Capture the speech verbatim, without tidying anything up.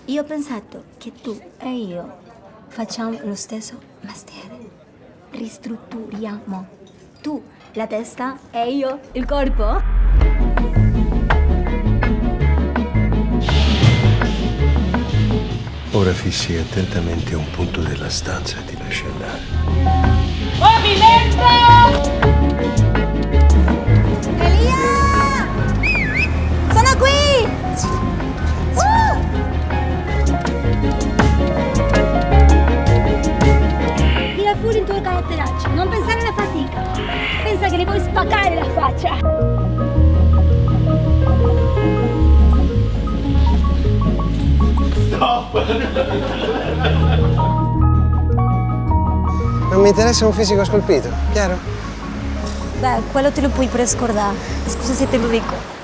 Io ho pensato che tu e io facciamo lo stesso mestiere. Ristrutturiamo. Tu la testa e io il corpo. Ora fissi attentamente un punto della stanza e ti lasci andare. Movimento! Elia! Sono qui! Uh! Tira fuori il tuo caratteraccio, non pensare alla fatica. Pensa che le puoi spaccare la faccia. Non mi interessa un fisico scolpito, chiaro? Beh, quello te lo puoi pure scordare. Scusa se te lo dico.